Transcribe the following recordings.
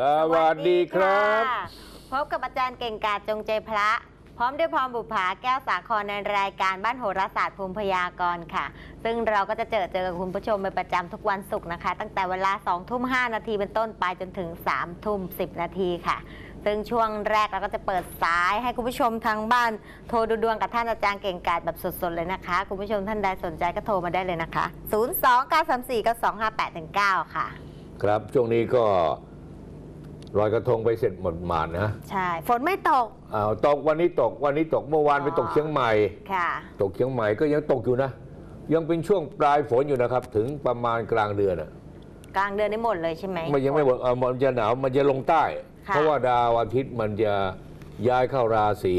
วัสดีครับพบกับอาจารย์เก่งกาจจงใจพระพร้อมด้วยพรบุภาแก้วสาครในรายการบ้านโหราศาสตร์ภูมิพยากรณ์ค่ะซึ่งเราก็จะเจอกับคุณผู้ชมเป็นประจำทุกวันศุกร์นะคะตั้งแต่เวลา 20:05 นาทีเป็นต้นไปจนถึง 3:10 นาทีค่ะซึ่งช่วงแรกเราก็จะเปิดสายให้คุณผู้ชมทางบ้านโทรดูดวงกับท่านอาจารย์เก่งกาจแบบสดๆเลยนะคะคุณผู้ชมท่านใดสนใจก็โทรมาได้เลยนะคะ 029349258-9 ค่ะครับช่วงนี้ก็ลอยกระทงไปเสร็จหมดหมาดนะใช่ฝนไม่ตกตกวันนี้ตกเมื่อวานไปตกเชียงใหม่ค่ะตกเชียงใหม่ก็ยังตกอยู่นะยังเป็นช่วงปลายฝนอยู่นะครับถึงประมาณกลางเดือนกลางเดือนได้หมดเลยใช่ไหมมันยังไม่หมดมันจะหนาวมันจะลงใต้เพราะว่าดาวอาทิตย์มันจะย้ายเข้าราศี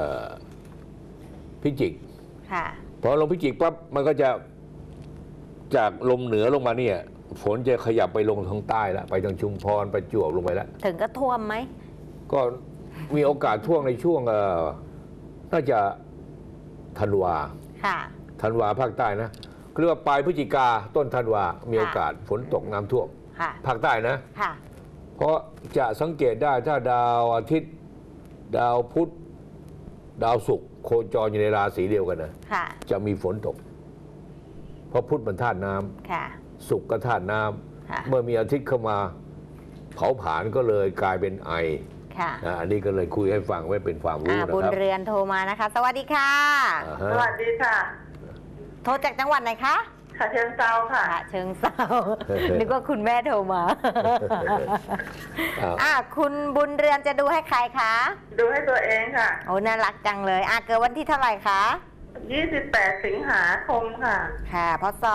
พิจิกพอลงพิจิกปั๊บมันก็จะจากลมเหนือลงมาเนี่ยฝนจะขยับไปลงทางใต้แล้วไปทางชุมพรประจวบลงไปแล้วถึงก็ท่วมไหมก็มีโอกาสท่วมในช่วงน่าจะธันวาภาคใต้นะเรียกว่าปลายพฤศจิกาต้นธันวามีโอกาสฝนตกน้ำท่วมภาคใต้นะเพราะจะสังเกตได้ถ้าดาวอาทิตย์ดาวพุธดาวศุกร์โคจรอยู่ในราศีเดียวกันนะจะมีฝนตกเพราะพุธมันธาตุน้ำศุกร์ก็ธาตุน้ำเมื่อมีอาทิตย์เข้ามาเผาผลาญก็เลยกลายเป็นไออันนี้ก็เลยคุยให้ฟังไว้เป็นความรู้นะครับบุญเรือนโทรมานะคะสวัสดีค่ะสวัสดีค่ะโทรจากจังหวัดไหนคะฉะเชิงเทราค่ะเชิงเทรานึกว่าคุณแม่โทรมาคุณบุญเรือนจะดูให้ใครคะดูให้ตัวเองค่ะโอ้น่ารักจังเลยเกิดวันที่เท่าไหร่คะ 28 สิงหาคมค่ะค่ะพศ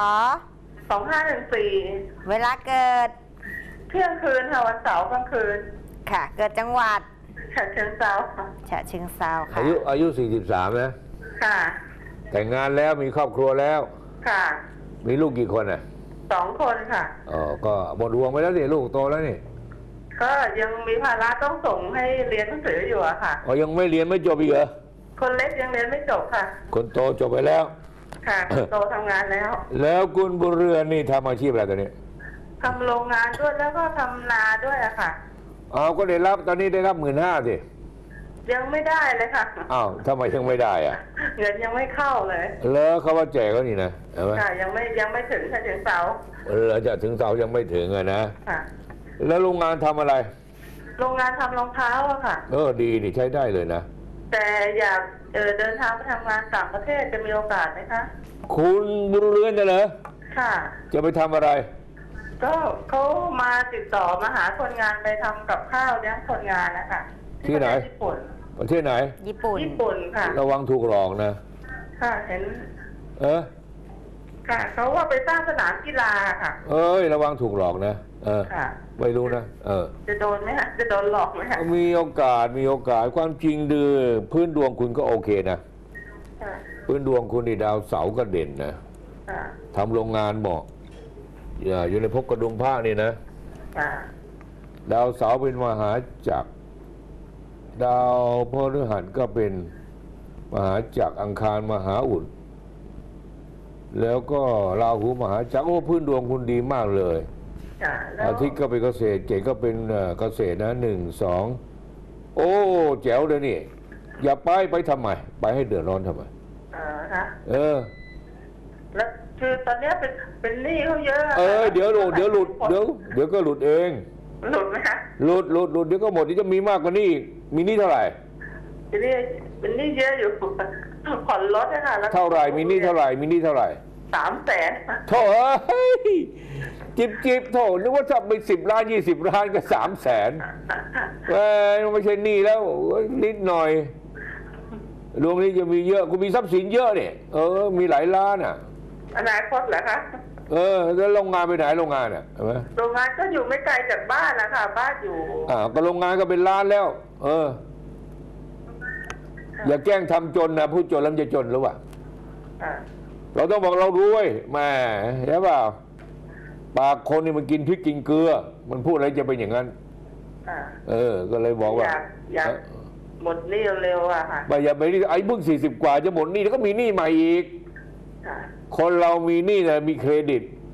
2514 เวลาเกิดเที่ยงคืนค่ะวันเสาร์กลางคืนค่ะเกิดจังหวัดฉะเชิงเทราค่ะฉะเชิงเทราค่ะอายุ43นะค่ะแต่งงานแล้วมีครอบครัวแล้วค่ะมีลูกกี่คน 2 คนค่ะก็หมดดวงไปแล้วสิลูกโตแล้วนี่ก็ยังมีภาระต้องส่งให้เรียนหนังสืออยู่อะค่ะยังไม่เรียนไม่จบอีกเหรอคนเล็กยังเรียนไม่จบค่ะคนโตจบไปแล้วค่ะคนโตทำงานแล้วคุณบุญเรือนนี่ทำอาชีพอะไรตอนนี้ทำโรงงานด้วยแล้วก็ทำนาด้วยอะค่ะก็ได้รับตอนนี้ได้รับ15,000สิยังไม่ได้เลยค่ะทำไมยังไม่ได้เงินยังไม่เข้าเลยแล้วเขาว่าแจกก็นี่นะใช่ไหมค่ะยังไม่ถึงค่ะถึงเสาเราจะถึงเสายังไม่ถึงนะค่ะแล้วโรงงานทำอะไรโรงงานทำรองเท้าอะค่ะดีนี่ใช้ได้เลยนะแต่อยากเดินทางไปทำงานต่างประเทศจะมีโอกาสไหมคะคุณบุญเรือนจะเหรอค่ะจะไปทำอะไรก็เขามาติดต่อมาหาคนงานไปทำกับข้าวเลี้ยงคนงานนะคะที่ไหนประเทศไหนญี่ปุ่นค่ะระวังถูกหลอกนะค่ะเห็นค่ะเขาว่าไปสร้างสนามกีฬาค่ะระวังถูกหลอกนะค่ะไม่รู้นะจะโดนไหมคะจะโดนหลอกไหมคะมีโอกาสความจริงดื้อพื้นดวงคุณก็โอเคนะพื้นดวงคุณในดาวเสาร์ก็เด่นนะทำโรงงานเหมาะอยู่ในภพกระดุมผ้านี่นะดาวเสาร์เป็นมหาจักรดาวพฤหัสก็เป็นมหาจักรอังคารมหาอุดแล้วก็ราหูมหาจักรพื้นดวงคุณดีมากเลยอาทิตย์ก็เป็นเกษตรเจก็เป็นเกษตรนะ1 2แจ๋วเลยนี่อย่าไปทำไมไปให้เดือดร้อนทำไมแล้วคือตอนนี้เป็นหนี้เขาเยอะเดี๋ยวหลุดก็หลุดเองหลุดไหมคะหลุดเดี๋ยวก็หมดที่จะมีมากกว่านี้มีหนี้เท่าไหร่เป็นหนี้เยอะอยู่ผ่อนรถนะคะเท่าไหร่มีหนี้เท่าไหร่ 300,000 โถ่จิบโถ่นึกว่าจะไป10 ล้าน20 ล้านก็300,000ไม่ใช่หนี้แล้วนิดหน่อยดวงนี้จะมีเยอะคุณมีทรัพย์สินเยอะเนี่ยมีหลายล้านอนาคตเหรอคะแล้วโรงงานไปไหนโรงงานใช่ไหมโรงงานก็อยู่ไม่ไกลจากบ้านนะคะบ้านอยู่ก็โรงงานก็เป็นล้านแล้วอย่าแกล้งทำจนนะพูดจนแล้วจะจนหรือเปล่าเราต้องบอกเรารวยแม่ใช่เปล่าปากคนนี่มันกินพริกกินเกลือมันพูดอะไรจะเป็นอย่างนั้นก็เลยบอกว่าอยากหมดหนี้เร็วๆค่ะอย่าไปนี่ไอ้เพิ่ง40 กว่าจะหมดหนี้แล้วก็มีหนี้ใหม่อีกคนเรามีหนี้นะมีเครดิต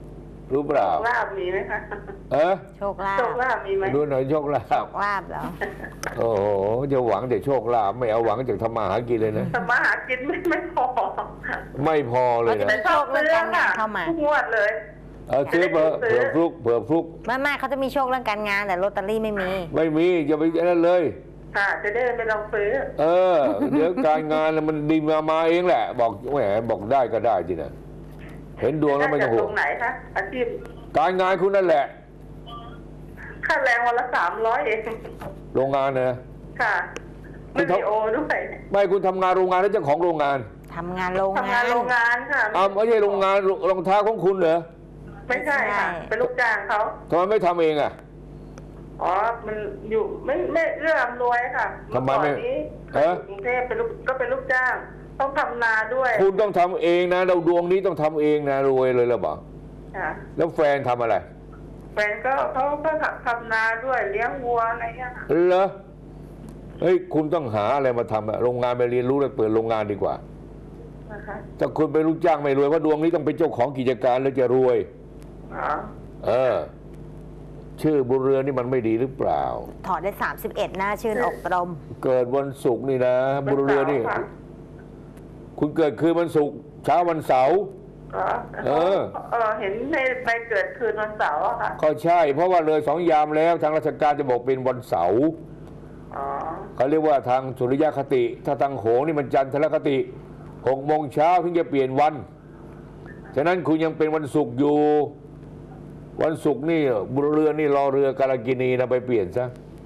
รู้เปล่าลาบมีไหมคะโชคลาโชภคลาบมีไหมดูหน่อยโชคลาโชภคลาภเหรอโอ้โหจะหวังแต่โชคลาภไม่เอาหวังจากทำมาหากินเลยนะทำมาหากินไม่พอไม่พอเลยจะนะมีโชคเรื่องการงานเข้ามาทุกงวดเลยซื้อเผื่อฟลุกไม่เขาจะมีโชคเรื่องการงานแต่ลอตเตอรี่ไม่มีไม่มีอย่าไปนั่นเลยค่ะ จะได้ไปลองซื้อเดี๋ยวการงานมันดีมาเองแหละ บอกแหมบอกได้ก็ได้จริงนะเห็นดวงแล้วไม่ต้องห่วตรง งไหนคะอาชีพการงานคุณนั่นแหละค่าแรงวันละ300เองโรงงานนะค่ะไม่มีโอด้วยไม่คุณทำงานโรงงานแล้วเจ้าของโรงงานทำงานโรงทำงานโรงงานค่ะไม่ใช่โรงงานรองเท้าของคุณเหรอไม่ใช่ค่ะ เป็นลูกจ้างเขาทำไมไม่ทำเองอ่ะอ๋อ มันอยู่ไม่เอื้ออำนวยค่ะทำไมไม่เอนี้กรุงเทพเป็นลูกจ้าง ต้องทำนาด้วยคุณต้องทำเองนะเราดวงนี้ต้องทำเองนะรวยเลยหรือเปล่าค่ะแล้วแฟนทำอะไรแฟนเขาก็ทำนาด้วยเลี้ยงวัวอะไรเงี้ยค่ะเหรอเฮ้ยคุณต้องหาอะไรมาทำอะโรงงานไปเรียนรู้แล้วเปิดโรงงานดีกว่านะคะถ้าคุณเป็นลูกจ้างไม่รวยเพราะดวงนี้ต้องเป็นเจ้าของกิจการแล้วจะรวยอ๋อชื่อบุญเรือนนี่มันไม่ดีหรือเปล่าถอดได้31หน้าชื่นอกตรมเกิดวันศุกร์นี่นะบุญเรือนนี่ค่ะคุณเกิดคืนวันศุกร์เช้าวันเสาร์เห็นในใบเกิดคืนวันเสาร์อะค่ะก็ใช่ เพราะว่าเลย2 ยามแล้วทางราชการจะบอกเป็นวันเสาร์อ๋อเขาเรียกว่าทางสุริยคติ ถ้าทางโหงนี่มันจันทรคติ6 โมงเช้าถึงจะเปลี่ยนวันฉะนั้นคุณยังเป็นวันศุกร์อยู่วันศุกร์นี่บุญเรือนนี่รอเรือกาลกินีนะไปเปลี่ยนซะ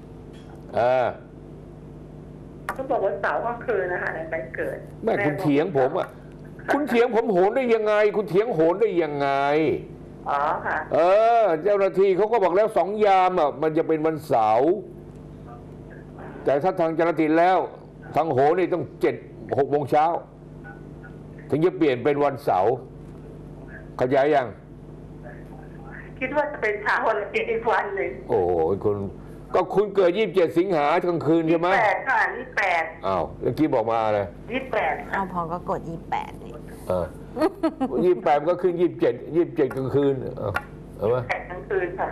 เขาบอกว่าเสาร์กลางคืนนะคะในใบเกิดแม่คุณเถียงผมอ่ะคุณเถียงผมโหนได้ยังไง คุณเถียงโหนได้ยังไงอ๋อค่ะเจ้าหน้าที่เขาก็บอกแล้ว2 ยามอ่ะมันจะเป็นวันเสาร์แต่ถ้าทางเจ้าหน้าที่แล้วทางโหนนี่ต้อง6 โมงเช้าถึงจะเปลี่ยนเป็นวันเสาร์เข้าใจยังคิดว่าจะเป็นเช้าวันอีกวันหนึ่งโอ้โหคุณเกิด27 สิงหากลางคืนใช่ไหม 28ค่ะ28 อ้าวเมื่อกี้บอกมาเลย 28 เอาพอก็กด28นี่ 28ก็ขึ้น27กลางคืนเอาไหม 8กลางคืนค่ะ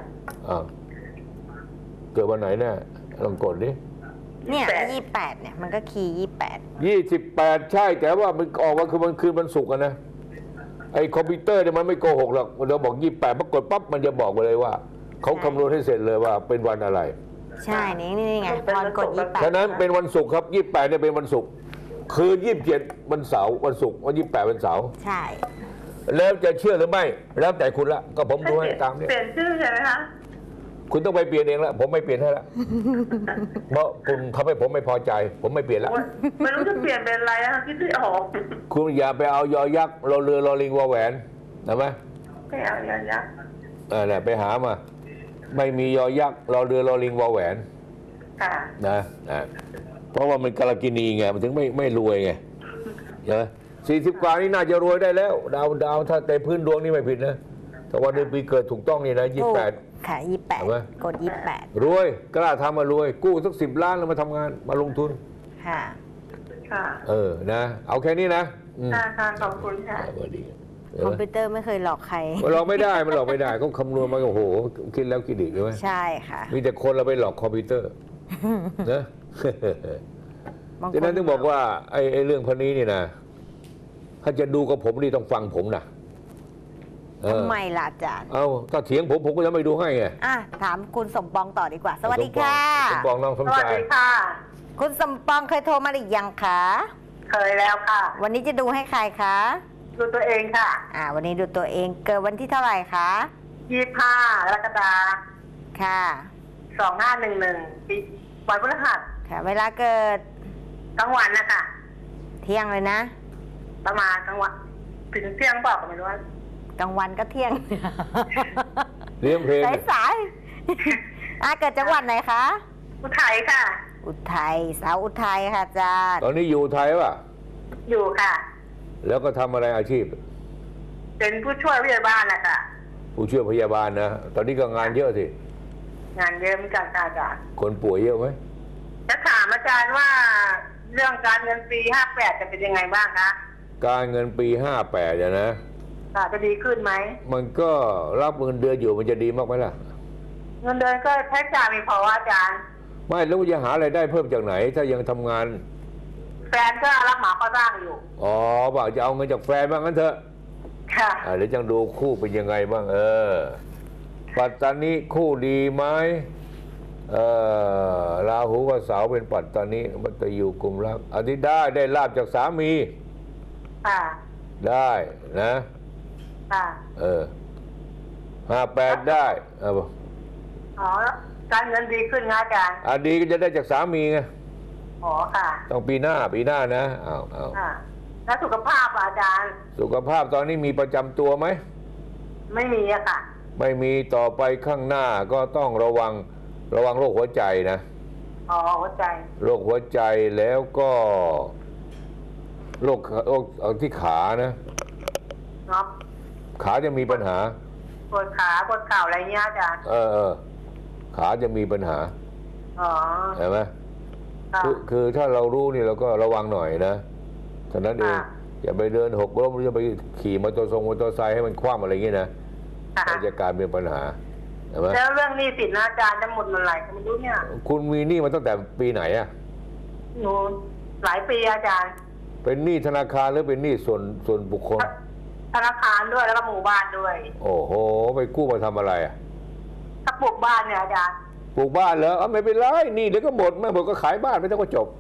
เกิดวันไหนเนี่ยลองกดดิเนี่ย28เนี่ยมันก็คีย์28 28ใช่แต่ว่ามันออกว่าคือมันคืนวันศุกร์นะไอ้คอมพิวเตอร์เนี่ยมันไม่โกหกหรอกเราบอก28พอกดปั๊บมันจะบอกไปเลยว่าเขาคำนวณให้เสร็จเลยว่าเป็นวันอะไรใช่นี่ไงพอกด28 ฉะนั้นเป็นวันศุกร์ครับ28เนี่ยเป็นวันศุกร์คืน27วันเสาร์วันศุกร์วัน28วันเสาร์ใช่แล้วจะเชื่อหรือไม่แล้วแต่คุณละก็ผมดูให้ตามเนี่ยเปลี่ยนชื่อใช่ไหมคะคุณต้องไปเปลี่ยนเองละผมไม่เปลี่ยนให้ละเพราะคุณทำให้ผมไม่พอใจ ผมไม่เปลี่ยนละไม่รู้จะเปลี่ยนเป็นอะไรอะคิดไม่ออกคุณอย่าไปเอายอยักษ์รอเรือรอลิงวอแหวนนะไหมไม่เอาอย่างยักษ์เนี่ยไปหามาไม่มียอยักษ์รอเรือรอลิงวอแหวนค่ะนะเพราะว่ามันกาลกินีไงมันถึงไม่รวยไงใช่ไหม40 กว่านี่น่าจะรวยได้แล้วดาวถ้าแต่พื้นดวงนี่ไม่ผิดนะแต่วันเดือนปีเกิดถูกต้องนี่นะ28 ค่ะ28กด28 รวยกล้าทำมารวยกู้สัก10 ล้านแล้วมาทำงานมาลงทุนค่ะค่ะนะเอาแค่นี้นะค่ะขอบคุณค่ะสวัสดีคอมพิวเตอร์ไม่เคยหลอกใครมันหลอกไม่ได้เขาคำนวณมาโอ้โหคิดแล้วคิดอีกใช่ไหมใช่ค่ะมีแต่คนเราไปหลอกคอมพิวเตอร์นะ ดังนั้นถึงบอกว่าไอ้เรื่องพันนี้นี่นะถ้าจะดูกับผมนี่ต้องฟังผมนะทำไมล่ะอาจารย์เอาถ้าเถียงผมก็จะไม่ดูให้ไงถามคุณสมปองต่อดีกว่า สวัสดีค่ะสมปองน้องสมสวัชาสยดีค่ะคุณสมปองเคยโทรมาหรือยังคะเคยแล้วค่ะวันนี้จะดูให้ใครคะดูตัวเองค่ะวันนี้ดูตัวเองเกิดวันที่เท่าไหร่คะ 25 กรกฎาคค่ะม 2511ปีวันพฤหัสค่ะ เวลาเกิดกลางวันนะคะเที่ยงเลยนะประมาณกลางวันถึงเที่ยงบอกไม่รู้ว่ากลางวันก็เที่ยงเลี้ยงเพลงสายเกิดจังหวัดไหนคะอุทัยค่ะอุทัยสาวอุทัยค่ะอาจารย์ตอนนี้อยู่ไทยป่ะอยู่ค่ะแล้วก็ทำอะไรอาชีพเป็นผู้ช่วยพยาบาลนะคะผู้ช่วยพยาบาลนะตอนนี้ก็งานเยอะสิงานเยอะเหมือนกันค่ะอาจารย์คนป่วยเยอะไหมจะถามอาจารย์ว่าเรื่องการเงินปี 58 จะเป็นยังไงบ้างคะการเงินปี 58เนี่ยนะจะดีขึ้นไหมมันก็รับเงินเดือนอยู่มันจะดีมากไหมล่ะเงินเดือนก็ใช้จ่ายไม่พออาจารย์ไม่แล้วจะหาอะไรายได้เพิ่มจากไหน ถ้ายังทำงานแฟนก็รับเหมาก่อสร้างอยู่อ๋อบอกจะเอาเงินจากแฟนบ้างงั้นเถอะค่ะเดี๋ยวจังดูคู่เป็นยังไงบ้างปัตตานีคู่ดีไหมราหูกับเสาเป็นปัตตานีมันจะอยู่กลุ่มรักอันนี้ได้ลาบจากสามีค่ะได้นะค่ะ 58ได้อ๋อการเงินดีขึ้นนะอาจารย์ดีก็จะได้จากสามีไงอ๋อค่ะต้องปีหน้านะเอาค่ะแล้วสุขภาพอาจารย์สุขภาพตอนนี้มีประจำตัวไหมไม่มีอะค่ะไม่มีต่อไปข้างหน้าก็ต้องระวังโรคหัวใจนะอ๋อหัวใจโรคหัวใจแล้วก็โรคที่ขานะเนาะขาจะมีปัญหาปวดขาปวดเข่าอะไรเงี้ยอาจารย์ขาจะมีปัญหาอ๋อเห็นไหมค่ะคือถ้าเรารู้นี่เราก็ระวังหน่อยนะฉะนั้นเองค่ะอย่าไปเดินหกล้มหรือจะไปขี่มอเตอร์ไซค์ให้มันคว่ำอะไรอย่างนี้นะค่ะมันจะกลายเป็นปัญหาเห็นไหมแล้วเรื่องหนี้สินนะอาจารย์จะหมดเมื่อไหร่ก็ไม่รู้เนี่ยคุณมีหนี้มาตั้งแต่ปีไหนอะหนูหลายปีอาจารย์เป็นหนี้ธนาคารหรือเป็นหนี้ส่วนบุคคลธนาคารด้วยแล้วก็หมู่บ้านด้วยโอ้โหไปกู้มาทำอะไรอะถ้าปลูกบ้านเนี่ยอาจารย์ปลูกบ้านเหรอไม่เป็นไรหนี้เดี๋ยวก็หมดไม่หมดก็ขายบ้านไม่ต้องก็จบ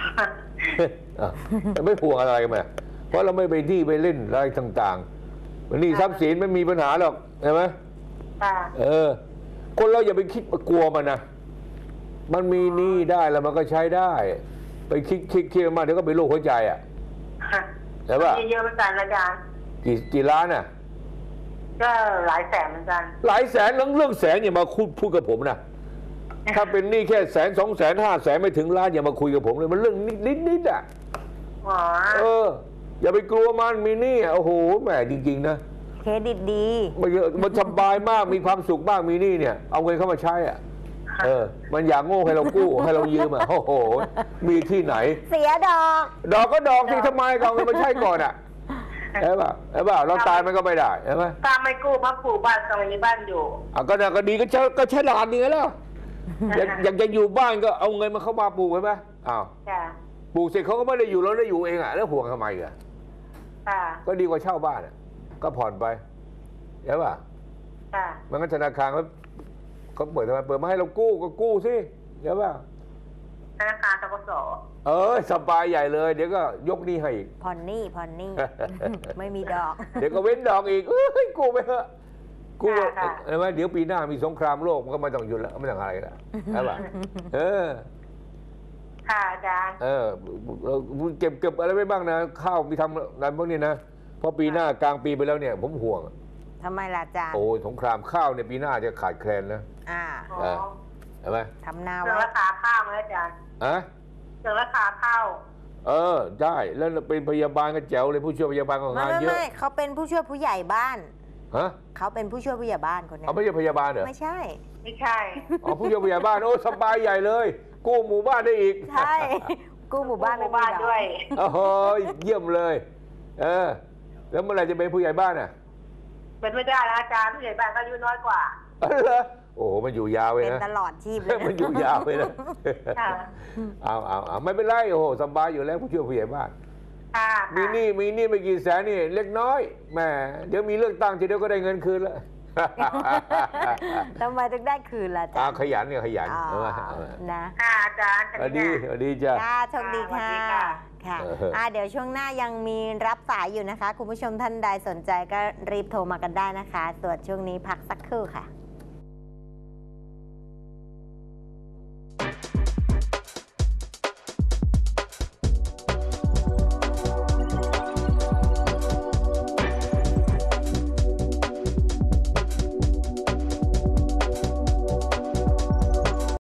ไม่ห่วงอะไรกันไหมเพราะเราไม่ไปหนี้ไปเล่นอะไรต่างๆมันหนี้ทรัพย์สินไม่มีปัญหาหรอกใช่ไหมค่ะคนเราอย่าไปคิดกลัวมันนะมันมีหนี้ได้แล้วมันก็ใช้ได้ ไปคิดมากเดี๋ยวก็เป็นโรคหัวใจอ่ะใช่ป่ะมีเยอะเหมือนกันอาจารย์กี่ล้านอ่ะก็หลายแสนเหมือนกันหลายแสนเรื่องแสนอย่ามาพูดกับผมนะถ้าเป็นหนี้แค่100,000 200,000 500,000ไม่ถึงล้านอย่ามาคุยกับผมเลยมันเรื่องนิดอ่ะอ๋ออย่าไปกลัวมันมีหนี้โอ้โหแหมจริงๆนะเครดิตดีมันสบายมากมีความสุขมากมีหนี้เนี่ยเอาเงินเข้ามาใช้อ่ะมันอยากโง่ให้เรากู้ให้เรายืมอ่ะโอ้โหมีที่ไหนเสียดอกดอกก็ดอกที่ทำไมเอาเงินมาใช้ก่อนอ่ะใช่ป่ะเราตายมันก็ไม่ได้ใช่ไหมถ้าไม่กู้พักปลูกบ้านก็ไม่มีบ้านอยู่ก็ดีก็ใช้หลานนี่แล้วอยากจะอยู่บ้านก็เอาเงินมาเข้ามาปลูกใช่ไหมอ้าวค่ะปลูกเสร็จเขาก็ไม่ได้อยู่แล้วได้อยู่เองอ่ะแล้วห่วงทำไมอ่ะค่ะก็ดีกว่าเช่าบ้านอ่ะก็ผ่อนไปใช่ป่ะค่ะมันก็ธนาคารเขาเปิดทำไมเปิดมาให้เรากู้ก็กู้สิใช่ป่ะธนาคารธกส. สบายใหญ่เลยเดี๋ยวก็ยกหนี้ให้อีกผ่อนหนี้ ไม่มีดอกเดี๋ยวก็เว้นดอกอีกกู้ไปเถอะกู้ใช่ไหมเดี๋ยวปีหน้ามีสงครามโลกมันก็ไม่ต้องหยุดแล้วไม่ต้องอะไรแล้วใช่ป่ะค่ะอาจารย์เก็บอะไรไว้บ้างนะข้าวมีทำอะไรพวกนี้นะเพราะปีหน้ากลางปีไปแล้วเนี่ยผมห่วงทำไมล่ะอาจารย์โอ้สงครามข้าวเนี่ยปีหน้าจะขาดแคลนนะ ใช่ไหมทำนาเรื่องไว้ราคาข้าวไหมอาจารย์ เรื่องราคาข้าวได้แล้วเป็นพยาบาลก็แจ๋วเลยผู้ช่วยพยาบาลของงานเยอะไม่เขาเป็นผู้ช่วยผู้ใหญ่บ้านฮะเขาเป็นผู้ช่วยผู้ใหญ่บ้านคนนี้ไม่ใช่พยาบาลเหรอไม่ใช่ไม่ใช่ผู้ช่วยพยาบาลสบายใหญ่เลยกู้หมู่บ้านได้อีกใช่ กู้หมู่บ้านหมู่บ้านไม่มีดอกด้วยโอ้โหเยี่ยมเลยแล้วเมื่อไหร่จะเป็นผู้ใหญ่บ้านอ่ะเป็นไม่ได้นะอาจารย์ผู้ใหญ่บ้านก็อายุน้อยกว่าเหรอโอ้โหมันอยู่ยาวเลยเป็นนะตลอดชีพเลยมันอยู่ยาวเลยนะค่ะเอาไม่เป็นไรโอ้โหสบายอยู่แล้วผู้ช่วยผู้ใหญ่บ้านค่ะมีหนี้ไม่กี่แสนนี่เล็กน้อยแหมเดี๋ยวมีเลือกตั้งทีเดียวก็ได้เงินคืนแล้วทำไมถึงได้คืนล่ะอาจารย์ขยันเนี่ยขยันอ๋อนะค่ะอาจารย์สวัสดีจ้ะค่ะโชคดีค่ะสวัสดีค่ะค่ะเดี๋ยวช่วงหน้ายังมีรับสายอยู่นะคะ คุณผู้ชมท่านใดสนใจก็รีบโทรมากันได้นะคะ ส่วนช่วงนี้พักสักครู่ค่ะ